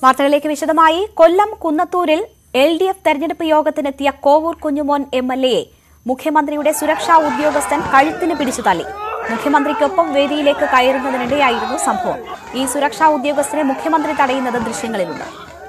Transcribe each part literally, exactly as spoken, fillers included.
വാർത്തകളിലേക്ക് വിശദമായി. കൊല്ലം കുന്നത്തൂരിൽ എൽ ഡി എഫ് തെരഞ്ഞെടുപ്പ് യോഗത്തിനെത്തിയ കോവൂർ കുഞ്ഞുമോൻ എം എൽ എയെ മുഖ്യമന്ത്രിയുടെ സുരക്ഷാ ഉദ്യോഗസ്ഥൻ കഴുത്തിന് പിടിച്ചു തള്ളി. മുഖ്യമന്ത്രിക്കൊപ്പം വേദിയിലേക്ക് കയറുന്നതിനിടെയായിരുന്നു സംഭവം. ഈ സുരക്ഷാ ഉദ്യോഗസ്ഥനെ മുഖ്യമന്ത്രി തടയുന്നത് ദൃശ്യങ്ങളിലുണ്ട്.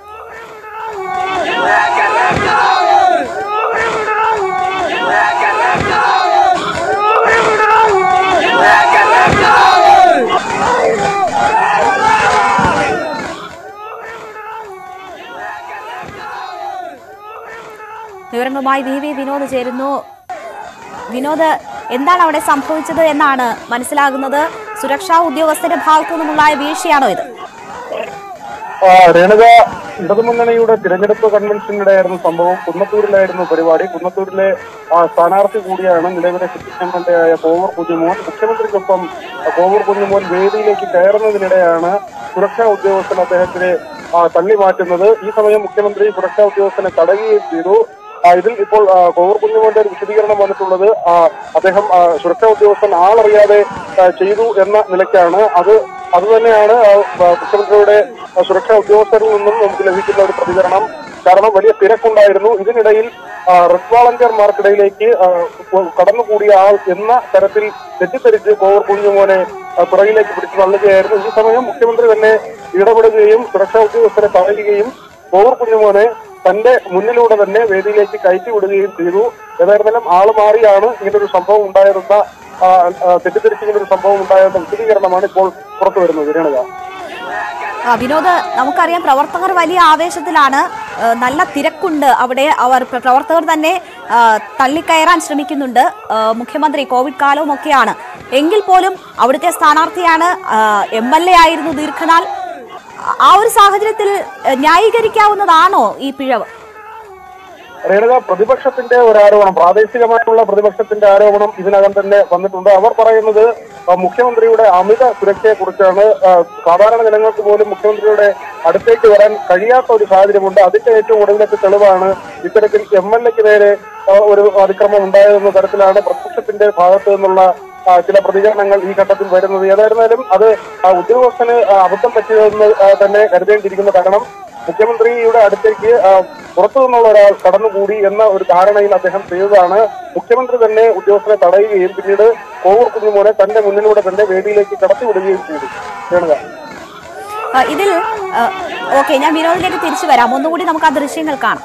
വിവരങ്ങളുമായി വി വി വിനോദ് ചേരുന്നു. വിനോദ്, എന്താണ് അവിടെ സംഭവിച്ചത് എന്നാണ് മനസ്സിലാകുന്നത്? സുരക്ഷാ ഉദ്യോഗസ്ഥന്റെ ഭാഗത്തു നിന്നുണ്ടായ വീഴ്ചയാണോ ഇത്? രേണുക, ഇടതുമുന്നണിയുടെ തിരഞ്ഞെടുപ്പ് കൺവെൻഷനിടെയായിരുന്നു സംഭവം. കുന്നത്തൂരിലായിരുന്നു പരിപാടി. കുന്നത്തൂരിലെ സ്ഥാനാർത്ഥി കൂടിയാണ് നിലവിലെ സിറ്റിംഗ് എം എൽ എ ആയ കോവൂർ കുഞ്ഞുമോൻ. മുഖ്യമന്ത്രിക്കൊപ്പം കോവൂർ കുഞ്ഞുമോൻ വേദിയിലേക്ക് കയറുന്നതിനിടെയാണ് സുരക്ഷാ ഉദ്യോഗസ്ഥൻ അദ്ദേഹത്തിനെ തള്ളി മാറ്റുന്നത്. ഈ സമയം മുഖ്യമന്ത്രി സുരക്ഷാ ഉദ്യോഗസ്ഥനെ തടയുകയും ചെയ്തു. ഇതിൽ ഇപ്പോൾ കോവൂർ കുഞ്ഞുമോന്റെ ഒരു വിശദീകരണം വന്നിട്ടുള്ളത് അദ്ദേഹം സുരക്ഷാ ഉദ്യോഗസ്ഥൻ ആളറിയാതെ ചെയ്തു എന്ന നിലയ്ക്കാണ്. അത് അതുതന്നെയാണ് മുഖ്യമന്ത്രിയുടെ സുരക്ഷാ ഉദ്യോഗസ്ഥരിൽ നിന്നും നമുക്ക് ലഭിക്കുന്ന ഒരു പ്രതികരണം. കാരണം വലിയ തിരക്കുണ്ടായിരുന്നു. ഇതിനിടയിൽ റെഡ് വാളണ്ടിയർമാർക്കിടയിലേക്ക് കടന്നുകൂടിയ ആൾ എന്ന തരത്തിൽ തെറ്റിദ്ധരിച്ച് കോവൂർ കുഞ്ഞുമോനെ പുറകിലേക്ക് പിടിച്ചു തള്ളുകയായിരുന്നു. ഈ സമയം മുഖ്യമന്ത്രി തന്നെ ഇടപെടുകയും സുരക്ഷാ ഉദ്യോഗസ്ഥരെ തടയുകയും കോവൂർ കുഞ്ഞുമോനെ തന്റെ മുന്നിലൂടെ തന്നെ വേദിയിലേക്ക് കയറ്റി വിടുകയും ചെയ്തു. ഏതായിരുന്നാലും ആള് മാറിയാണ് ഇങ്ങനൊരു സംഭവം ഉണ്ടായതെന്ന തെറ്റിദ്ധരിച്ചിങ്ങനൊരു സംഭവം ഉണ്ടായതെന്ന വിശദീകരണമാണ് ഇപ്പോൾ പുറത്തു വരുന്നത്. രേണുക, വിനോദ്, നമുക്കറിയാം പ്രവർത്തകർ വലിയ ആവേശത്തിലാണ്. നല്ല തിരക്കുണ്ട് അവിടെ. അവർ പ്രവർത്തകർ തന്നെ തള്ളിക്കയറാൻ ശ്രമിക്കുന്നുണ്ട്. മുഖ്യമന്ത്രി കോവിഡ് കാലവും ഒക്കെയാണ്. എങ്കിൽ പോലും അവിടുത്തെ സ്ഥാനാർത്ഥിയാണ്, എം എൽ എ ആയിരുന്നു ദീർഘനാൾ. ആ ഒരു സാഹചര്യത്തിൽ ന്യായീകരിക്കാവുന്നതാണോ ഈ പിഴവ്? രേണുക, പ്രതിപക്ഷത്തിന്റെ ഒരു ആരോപണം, പ്രാദേശികമായിട്ടുള്ള പ്രതിപക്ഷത്തിന്റെ ആരോപണം ഇതിനകം തന്നെ വന്നിട്ടുണ്ട്. അവർ പറയുന്നത് മുഖ്യമന്ത്രിയുടെ അമിത സുരക്ഷയെ കുറിച്ചാണ്. സാധാരണ ജനങ്ങൾക്ക് പോലും മുഖ്യമന്ത്രിയുടെ അടുത്തേക്ക് വരാൻ കഴിയാത്ത ഒരു സാഹചര്യമുണ്ട്. അതിന്റെ ഏറ്റവും ഒടുവിലത്തെ തെളിവാണ് ഇത്തരത്തിൽ എം എൽ എക്ക് നേരെ ഒരു അതിക്രമം ഉണ്ടായതെന്ന തരത്തിലാണ് പ്രതിപക്ഷത്തിന്റെ ഭാഗത്തു നിന്നുള്ള ചില പ്രതികരണങ്ങൾ ഈ ഘട്ടത്തിൽ വരുന്നത്. ഏതായിരുന്നാലും അത് ഉദ്യോഗസ്ഥന് അബദ്ധം പറ്റിയതെന്ന് തന്നെ കരുതേണ്ടിയിരിക്കുന്നു. കാരണം മുഖ്യമന്ത്രിയുടെ അടുത്തേക്ക് പുറത്തു നിന്നുള്ള ഒരാൾ കടന്നുകൂടി എന്ന ഒരു ധാരണയിൽ അദ്ദേഹം ചെയ്തതാണ്. മുഖ്യമന്ത്രി തന്നെ ഉദ്യോഗസ്ഥനെ തടയുകയും പിന്നീട് കോവൂർ കുഞ്ഞുമോനെ തന്റെ മുന്നിലൂടെ തന്നെ വേദിയിലേക്ക് കടത്തിവിടുകയും ചെയ്തു. രേണുക, ഇതിൽ ഓക്കെ, ഞാൻ വിനോദിലേക്ക് തിരിച്ചു വരാം. ഒന്നുകൂടി നമുക്ക് ആ ദൃശ്യങ്ങൾ കാണാം.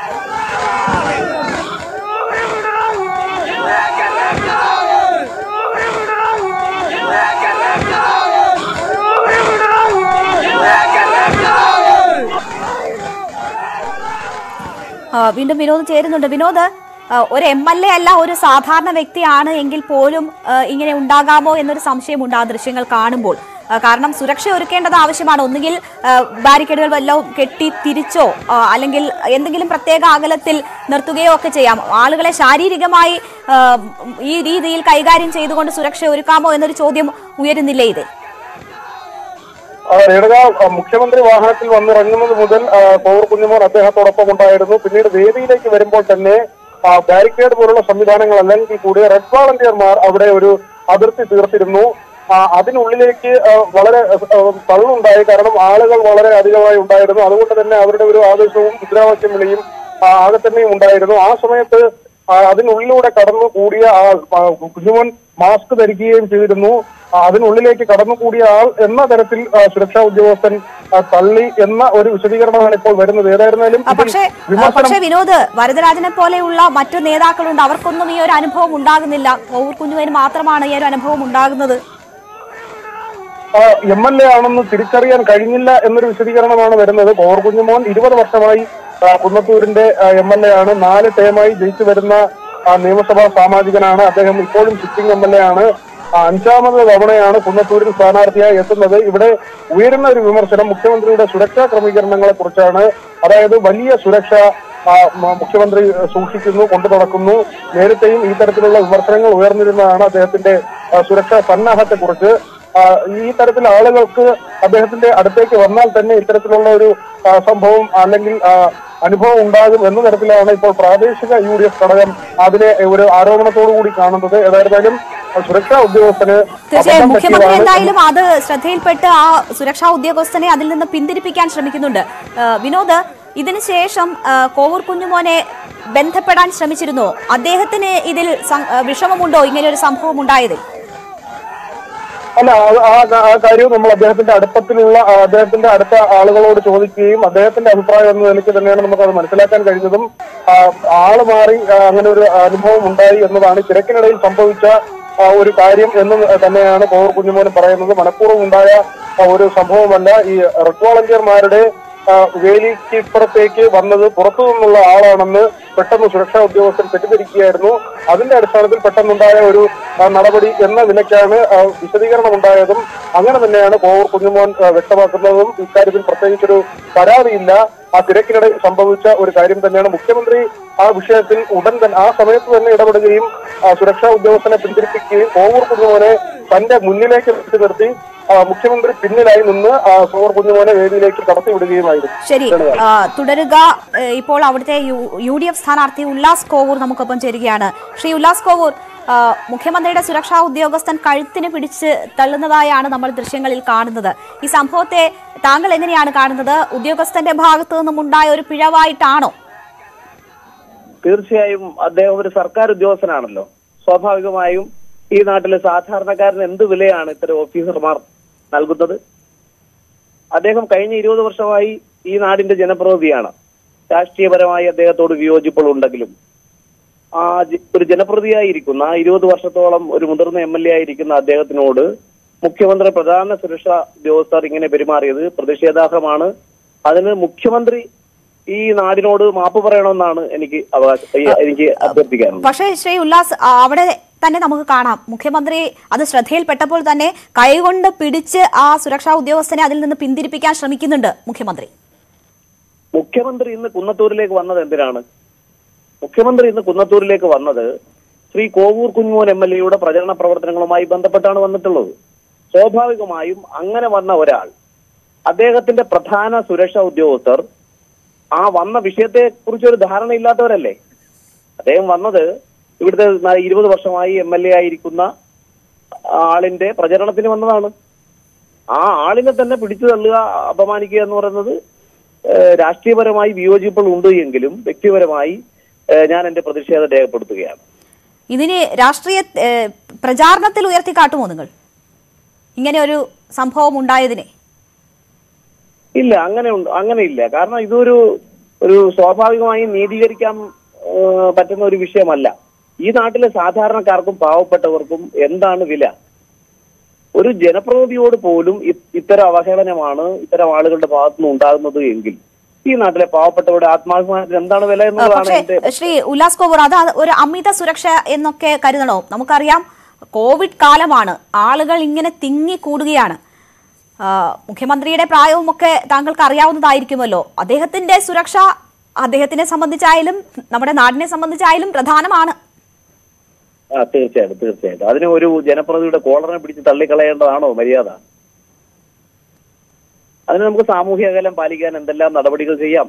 വീണ്ടും വിനോദ് ചേരുന്നുണ്ട്. വിനോദ്, ഒരു എം എൽ എ അല്ല, ഒരു സാധാരണ വ്യക്തിയാണ് എങ്കിൽ പോലും ഇങ്ങനെ ഉണ്ടാകാമോ എന്നൊരു സംശയമുണ്ട് ആ ദൃശ്യങ്ങൾ കാണുമ്പോൾ. കാരണം സുരക്ഷ ഒരുക്കേണ്ടത് ആവശ്യമാണ്. ഒന്നുകിൽ ബാരിക്കേഡുകൾ വല്ലതും കെട്ടി തിരിച്ചോ അല്ലെങ്കിൽ എന്തെങ്കിലും പ്രത്യേക അകലത്തിൽ നിർത്തുകയോ ഒക്കെ ചെയ്യാം. ആളുകളെ ശാരീരികമായി ഈ രീതിയിൽ കൈകാര്യം ചെയ്തുകൊണ്ട് സുരക്ഷ ഒരുക്കാമോ എന്നൊരു ചോദ്യം ഉയരുന്നില്ലേ ഇത്? രേണുക, മുഖ്യമന്ത്രി വാഹനത്തിൽ വന്നിറങ്ങുന്നത് മുതൽ കോവൂർ കുഞ്ഞുമോൻ അദ്ദേഹത്തോടൊപ്പം ഉണ്ടായിരുന്നു. പിന്നീട് വേദിയിലേക്ക് വരുമ്പോൾ തന്നെ ബാരിക്കേഡ് പോലുള്ള സംവിധാനങ്ങൾ അല്ലെങ്കിൽ കൂടി റെഡ് വാളണ്ടിയർമാർ അവിടെ ഒരു അതിർത്തി തീർത്തിരുന്നു. അതിനുള്ളിലേക്ക് വളരെ തള്ളുണ്ടായി. കാരണം ആളുകൾ വളരെ അധികമായി ഉണ്ടായിരുന്നു. അതുകൊണ്ട് തന്നെ അവരുടെ ഒരു ആവേശവും മുദ്രാവാക്യം വിളിയും ആകെ തന്നെയും ഉണ്ടായിരുന്നു. ആ സമയത്ത് അതിനുള്ളിലൂടെ കടന്നു കൂടിയ ആൾ കുഞ്ഞുമോൻ മാസ്ക് ധരിക്കുകയും ചെയ്തിരുന്നു. അതിനുള്ളിലേക്ക് കടന്നുകൂടിയ ആൾ എന്ന തരത്തിൽ സുരക്ഷാ ഉദ്യോഗസ്ഥൻ തള്ളി എന്ന ഒരു വിശദീകരണമാണ് ഇപ്പോൾ വരുന്നത്. ഏതായിരുന്നാലും പക്ഷേ വിനോദ്, വരദരാജനെ പോലെയുള്ള മറ്റു നേതാക്കളുണ്ട്, അവർക്കൊന്നും ഈ ഒരു അനുഭവം ഉണ്ടാകുന്നില്ല. കോവൂർ കുഞ്ഞുമോന് മാത്രമാണ് ഈ ഒരു അനുഭവം ഉണ്ടാകുന്നത്. എം എൽ എ ആണെന്ന് തിരിച്ചറിയാൻ കഴിഞ്ഞില്ല എന്നൊരു വിശദീകരണമാണ് വരുന്നത്. കോവൂർ കുഞ്ഞുമോൻ ഇരുപത് വർഷമായി കുന്നത്തൂരിന്റെ എം എൽ എ ആണ്. നാല് ടേമായി ജയിച്ചു വരുന്ന നിയമസഭാ സാമാജികനാണ് അദ്ദേഹം. ഇപ്പോഴും സിറ്റിംഗ് എം എൽ എ ആണ്. അഞ്ചാമത് തവണയാണ് കുന്നത്തൂരിൽ സ്ഥാനാർത്ഥിയായി എത്തുന്നത്. ഇവിടെ ഉയരുന്ന ഒരു വിമർശനം മുഖ്യമന്ത്രിയുടെ സുരക്ഷാ ക്രമീകരണങ്ങളെ കുറിച്ചാണ്. അതായത് വലിയ സുരക്ഷ മുഖ്യമന്ത്രി സൂക്ഷിക്കുന്നു, കൊണ്ടു നടക്കുന്നു. നേരത്തെയും ഈ തരത്തിലുള്ള വിമർശനങ്ങൾ ഉയർന്നിരുന്നതാണ് അദ്ദേഹത്തിന്റെ സുരക്ഷാ സന്നാഹത്തെ കുറിച്ച്. ഈ തരത്തിൽ ആളുകൾക്ക് അദ്ദേഹത്തിന്റെ അടുത്തേക്ക് വന്നാൽ തന്നെ ഇത്തരത്തിലുള്ള ഒരു സംഭവം അല്ലെങ്കിൽ അനുഭവം ഉണ്ടാകും എന്ന തരത്തിലാണ് ഇപ്പോൾ പ്രാദേശിക യു ഡി എഫ് ഘടകം അതിനെ ഒരു ആരോപണത്തോടു കൂടി കാണുന്നത്. ഏതായിരുന്നാലും സുരക്ഷാ ഉദ്യോഗസ്ഥന് തീർച്ചയായും മുഖ്യമന്ത്രി എന്തായാലും അത് ശ്രദ്ധയിൽപ്പെട്ട് ആ സുരക്ഷാ ഉദ്യോഗസ്ഥനെ അതിൽ നിന്ന് പിന്തിരിപ്പിക്കാൻ ശ്രമിക്കുന്നുണ്ട്. വിനോദ്, ഇതിനുശേഷം കോവൂർ കുഞ്ഞുമോനെ ബന്ധപ്പെടാൻ ശ്രമിച്ചിരുന്നോ? അദ്ദേഹത്തിന് ഇതിൽ വിഷമമുണ്ടോ ഇങ്ങനെ ഒരു സംഭവം ഉണ്ടായതിൽ? അല്ല, ആ കാര്യവും നമ്മൾ അദ്ദേഹത്തിന്റെ അടുപ്പത്തിലുള്ള അദ്ദേഹത്തിന്റെ അടുത്ത ആളുകളോട് ചോദിക്കുകയും അദ്ദേഹത്തിന്റെ അഭിപ്രായം എന്ന നിലയ്ക്ക് തന്നെയാണ് നമുക്കത് മനസ്സിലാക്കാൻ കഴിഞ്ഞതും. ആള് മാറി അങ്ങനെ ഒരു അനുഭവം ഉണ്ടായി എന്നതാണ് തിരക്കിനിടയിൽ സംഭവിച്ച ഒരു കാര്യം എന്ന് തന്നെയാണ് കോവൂർ കുഞ്ഞുമോൻ പറയുന്നത്. മനഃപൂർവ്വം ഉണ്ടായ ഒരു സംഭവമല്ല. ഈ റെഡ് വോളണ്ടിയർമാരുടെ വേലിക്ക് ഇപ്പുറത്തേക്ക് വന്നത് പുറത്തു നിന്നുള്ള ആളാണെന്ന് പെട്ടെന്ന് സുരക്ഷാ ഉദ്യോഗസ്ഥൻ തെറ്റിദ്ധരിക്കുകയായിരുന്നു. അതിന്റെ അടിസ്ഥാനത്തിൽ പെട്ടെന്നുണ്ടായ ഒരു നടപടി എന്ന നിലയ്ക്കാണ് വിശദീകരണം ഉണ്ടായതും. അങ്ങനെ തന്നെയാണ് കോവൂർ കുഞ്ഞുമോൻ വ്യക്തമാക്കുന്നതും. ഇക്കാര്യത്തിൽ പ്രത്യേകിച്ചൊരു പരാതിയില്ല. ആ തിരക്കിനിടയിൽ സംഭവിച്ച ഒരു കാര്യം തന്നെയാണ്. മുഖ്യമന്ത്രി ആ വിഷയത്തിൽ ഉടൻ തന്നെ ആ സമയത്ത് തന്നെ ഇടപെടുകയും സുരക്ഷാ ഉദ്യോഗസ്ഥനെ പിന്തിരിപ്പിക്കുകയും കോവൂർ കുഞ്ഞുമോനെ തന്റെ മുന്നിലേക്ക് വെച്ച് നിർത്തി മുഖ്യമന്ത്രി പിന്നിലായി നിന്ന് കോവൂർ കുഞ്ഞുമോനെ വേദിയിലേക്ക് കടത്തിവിടുകയുമായിരുന്നു. ശരി, തുടരുക. ഇപ്പോൾ അവിടുത്തെ യു ഡി എഫ് സ്ഥാനാർത്ഥി ഉല്ലാസ് കോവൂർ നമുക്കൊപ്പം ചേരുകയാണ്. ശ്രീ ഉല്ലാസ് കോവൂർ, മുഖ്യമന്ത്രിയുടെ സുരക്ഷാ ഉദ്യോഗസ്ഥൻ കഴുത്തിന് പിടിച്ച് തള്ളുന്നതായാണ് നമ്മൾ ദൃശ്യങ്ങളിൽ കാണുന്നത്. ഈ സംഭവത്തെ താങ്കൾ എങ്ങനെയാണ് കാണുന്നത്? ഉദ്യോഗസ്ഥന്റെ ഭാഗത്തു നിന്നും ഉണ്ടായ ഒരു പിഴവായിട്ടാണോ? തീർച്ചയായും അദ്ദേഹം ഒരു സർക്കാർ ഉദ്യോഗസ്ഥനാണല്ലോ. സ്വാഭാവികമായും ഈ നാട്ടിലെ സാധാരണക്കാരന് എന്ത് വിലയാണ് ഇത്തരം ഓഫീസർമാർ നൽകുന്നത്? അദ്ദേഹം കഴിഞ്ഞ ഇരുപത് വർഷമായി ഈ നാടിന്റെ ജനപ്രതിനിധിയാണ്. രാഷ്ട്രീയപരമായി അദ്ദേഹത്തോട് വിയോജിപ്പുകൾ ഉണ്ടെങ്കിലും ആ ഒരു ജനപ്രതിയായിരിക്കുന്ന ആ ഇരുപത് വർഷത്തോളം ഒരു മുതിർന്ന എം എൽ എ ആയിരിക്കുന്ന അദ്ദേഹത്തിനോട് മുഖ്യമന്ത്രി പ്രധാന സുരക്ഷാ ഉദ്യോഗസ്ഥർ ഇങ്ങനെ പെരുമാറിയത് പ്രതിഷേധാർഹമാണ്. അതിന് മുഖ്യമന്ത്രി ഈ നാടിനോട് മാപ്പ് പറയണമെന്നാണ് എനിക്ക് അവകാശം എനിക്ക് അഭ്യർത്ഥിക്കാനുള്ളത്. പക്ഷേ ശ്രീ ഉല്ലാസ്, അവിടെ തന്നെ നമുക്ക് കാണാം മുഖ്യമന്ത്രി അത് ശ്രദ്ധയിൽപ്പെട്ടപ്പോൾ തന്നെ കൈകൊണ്ട് പിടിച്ച് ആ സുരക്ഷാ ഉദ്യോഗസ്ഥനെ അതിൽ നിന്ന് പിന്തിരിപ്പിക്കാൻ ശ്രമിക്കുന്നുണ്ട് മുഖ്യമന്ത്രി. മുഖ്യമന്ത്രി ഇന്ന് കുന്നത്തൂരിലേക്ക് വന്നത് എന്തിനാണ്? മുഖ്യമന്ത്രി ഇന്ന് കുന്നത്തൂരിലേക്ക് വന്നത് ശ്രീ കോവൂർ കുഞ്ഞുമോൻ എം എൽ എയുടെ പ്രചരണ പ്രവർത്തനങ്ങളുമായി ബന്ധപ്പെട്ടാണ് വന്നിട്ടുള്ളത്. സ്വാഭാവികമായും അങ്ങനെ വന്ന ഒരാൾ, അദ്ദേഹത്തിന്റെ പ്രധാന സുരക്ഷാ ഉദ്യോഗസ്ഥർ ആ വന്ന വിഷയത്തെ കുറിച്ച് ഒരു ധാരണയില്ലാത്തവരല്ലേ? അദ്ദേഹം വന്നത് ഇവിടുത്തെ ഇരുപത് വർഷമായി എം എൽ എ ആയിരിക്കുന്ന ആളിന്റെ പ്രചരണത്തിന് വന്നതാണ്. ആ ആളിനെ തന്നെ പിടിച്ചു തള്ളുക, അപമാനിക്കുക എന്ന് പറയുന്നത് രാഷ്ട്രീയപരമായി വിയോജിപ്പുകൾ ഉണ്ട് എങ്കിലും വ്യക്തിപരമായി ഞാൻ എന്റെ പ്രതിഷേധം രേഖപ്പെടുത്തുകയാണ്. ഇതിന് രാഷ്ട്രീയ പ്രചാരണത്തിൽ ഉയർത്തിക്കാട്ടുമോ നിങ്ങൾ ഇങ്ങനെ ഒരു സംഭവം ഉണ്ടായതിനെ? ഇല്ല, അങ്ങനെ അങ്ങനെയില്ല. കാരണം ഇതൊരു ഒരു സ്വാഭാവികമായും നീതീകരിക്കാൻ പറ്റുന്ന ഒരു വിഷയമല്ല. ഈ നാട്ടിലെ സാധാരണക്കാർക്കും പാവപ്പെട്ടവർക്കും എന്താണ് വില? ഒരു ജനപ്രതിനിധിയോട് പോലും ഇത്തരം അവഹേളനമാണ് ഇത്തരം ആളുകളുടെ ഭാഗത്തുനിന്ന് ഉണ്ടാകുന്നത് എങ്കിൽ ഈ നാട്ടിലെ പാവപ്പെട്ടവരുടെ ആത്മാഭിമാനത്തിന് എന്താണ് വില എന്നുള്ളതാണ്. ശ്രീ ഉല്ലാസ് കോവൂർ, അത് ഒരു അമിത സുരക്ഷ എന്നൊക്കെ കരുതണോ? നമുക്കറിയാം കോവിഡ് കാലമാണ്, ആളുകൾ ഇങ്ങനെ തിങ്ങിക്കൂടുകയാണ്. മുഖ്യമന്ത്രിയുടെ പ്രായവും ഒക്കെ താങ്കൾക്ക് അറിയാവുന്നതായിരിക്കുമല്ലോ. അദ്ദേഹത്തിന്റെ സുരക്ഷ അദ്ദേഹത്തിനെ സംബന്ധിച്ചായാലും നമ്മുടെ നാടിനെ സംബന്ധിച്ചായാലും പ്രധാനമാണ്. ആ തീർച്ചയായിട്ടും തീർച്ചയായിട്ടും അതിന് ഒരു ജനപ്രതിനിധിയുടെ കോളറിനെ പിടിച്ച് തള്ളിക്കളയേണ്ടതാണോ മര്യാദ? അതിന് നമുക്ക് സാമൂഹ്യ അകലം പാലിക്കാൻ എന്തെല്ലാം നടപടികൾ ചെയ്യാം.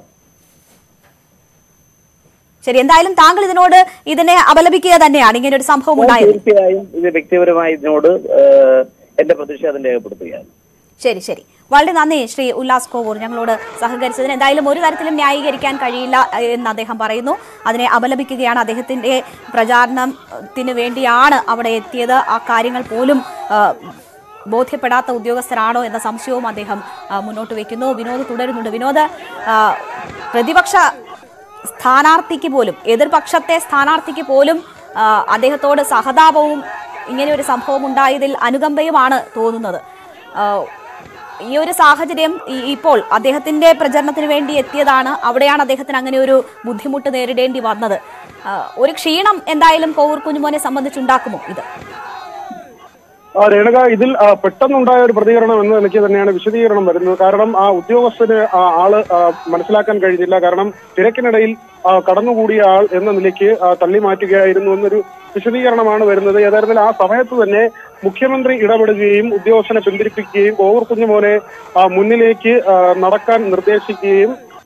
ശരി, എന്തായാലും താങ്കൾ ഇതിനോട് ഇതിനെ അപലപിക്കുക തന്നെയാണ് ഇങ്ങനെ ഒരു സംഭവം ഉണ്ടായത്. തീർച്ചയായും ഇത് വ്യക്തിപരമായി ഇതിനോട് എന്റെ പ്രതിഷേധം രേഖപ്പെടുത്തുകയാണ്. ശരി ശരി വളരെ നന്ദി ശ്രീ ഉല്ലാസ് കോവൂർ ഞങ്ങളോട് സഹകരിച്ചതിന്. എന്തായാലും ഒരു തരത്തിലും ന്യായീകരിക്കാൻ കഴിയില്ല എന്ന് അദ്ദേഹം പറയുന്നു. അതിനെ അപലപിക്കുകയാണ്. അദ്ദേഹത്തിന്റെ പ്രചാരണത്തിന് വേണ്ടിയാണ് അവിടെ എത്തിയത്. ആ കാര്യങ്ങൾ പോലും ബോധ്യപ്പെടാത്ത ഉദ്യോഗസ്ഥരാണോ എന്ന സംശയവും അദ്ദേഹം മുന്നോട്ട് വയ്ക്കുന്നു. വിനോദ് തുടരുന്നുണ്ട്. വിനോദ്, പ്രതിപക്ഷ സ്ഥാനാർത്ഥിക്ക് പോലും എതിർപക്ഷത്തെ സ്ഥാനാർത്ഥിക്ക് പോലും അദ്ദേഹത്തോട് സഹതാപവും ഇങ്ങനെ ഒരു സംഭവം ഉണ്ടായതിൽ അനുകമ്പയുമാണ് തോന്നുന്നത്. ഈ ഒരു സാഹചര്യം ഇപ്പോൾ അദ്ദേഹത്തിന്റെ പ്രചരണത്തിന് വേണ്ടി എത്തിയതാണ്. അവിടെയാണ് അദ്ദേഹത്തിന് അങ്ങനെ ഒരു ബുദ്ധിമുട്ട് നേരിടേണ്ടി വന്നത്. ഒരു ക്ഷീണം എന്തായാലും കോവൂർ കുഞ്ഞുമോനെ സംബന്ധിച്ചുണ്ടാക്കുമോ ഇത്? രേണുക, ഇതിൽ പെട്ടെന്നുണ്ടായ ഒരു പ്രതികരണം എന്ന നിലയ്ക്ക് തന്നെയാണ് വിശദീകരണം വരുന്നത്. കാരണം ആ ഉദ്യോഗസ്ഥന് ആള് മനസ്സിലാക്കാൻ കഴിഞ്ഞില്ല. കാരണം തിരക്കിനിടയിൽ കടന്നുകൂടിയ ആൾ എന്ന നിലയ്ക്ക് തള്ളി മാറ്റുകയായിരുന്നു എന്നൊരു വിശദീകരണമാണ് വരുന്നത്. ഏതായിരുന്നാലും ആ സമയത്ത് തന്നെ മുഖ്യമന്ത്രി ഇടപെടുകയും ഉദ്യോഗസ്ഥനെ പിന്തിരിപ്പിക്കുകയും കോവൂർ കുഞ്ഞുമോനെ മുന്നിലേക്ക് നടക്കാൻ നിർദ്ദേശിക്കുകയും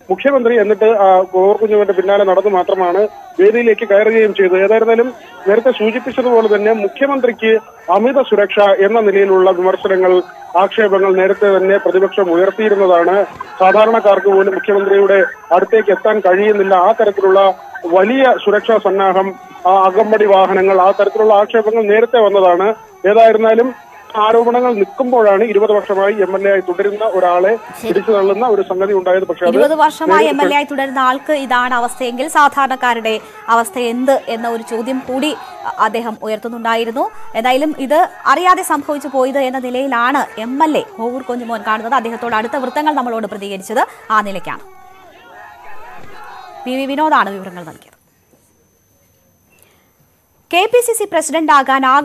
മുഖ്യമന്ത്രി എന്നിട്ട് കോവൂർ കുഞ്ഞുമോന്റെ പിന്നാലെ നടന്നു മാത്രമാണ് വേദിയിലേക്ക് കയറുകയും ചെയ്തു. ഏതായിരുന്നാലും നേരത്തെ സൂചിപ്പിച്ചതുപോലെ തന്നെ മുഖ്യമന്ത്രിക്ക് അമിത സുരക്ഷ എന്ന നിലയിലുള്ള വിമർശനങ്ങൾ, ആക്ഷേപങ്ങൾ നേരത്തെ തന്നെ പ്രതിപക്ഷം ഉയർത്തിയിരുന്നതാണ്. സാധാരണക്കാർക്ക് പോലും മുഖ്യമന്ത്രിയുടെ അടുത്തേക്ക് എത്താൻ കഴിയുന്നില്ല, ആ തരത്തിലുള്ള വലിയ സുരക്ഷാ സന്നാഹം, അകമ്പടി വാഹനങ്ങൾ, ആ തരത്തിലുള്ള ആക്ഷേപങ്ങൾ നേരത്തെ വന്നതാണ്. ഏതായിരുന്നാലും ആരോപണങ്ങൾ നിൽക്കുമ്പോഴാണ് ഇരുപത് വർഷമായി എം എൽ എ ആയി തുടരുന്ന ഒരാളെ പിടിച്ചു തള്ളുന്ന ഒരു സംഗതി ഉണ്ടായത്. പക്ഷേ ഇരുപത് വർഷമായി എം എൽ എ ആയി തുടരുന്ന ആൾക്ക് ഇതാണ് അവസ്ഥയെങ്കിൽ സാധാരണക്കാരുടെ അവസ്ഥ എന്ത് എന്ന ഒരു ചോദ്യം കൂടി അദ്ദേഹം ഉയർത്തുന്നുണ്ടായിരുന്നു. എന്തായാലും ഇത് അറിയാതെ സംഭവിച്ചു പോയത് എന്ന നിലയിലാണ് M L A Kovoor Kunjumon കാണുന്നത്. അദ്ദേഹത്തോട് അടുത്ത വൃത്തങ്ങൾ നമ്മളോട് പ്രതികരിച്ചത് ആ നിലയ്ക്കാണ്. പി വി വിനോദാണ് വിവരങ്ങൾ നൽകിയത്. K P C C പ്രസിഡന്റാകാൻ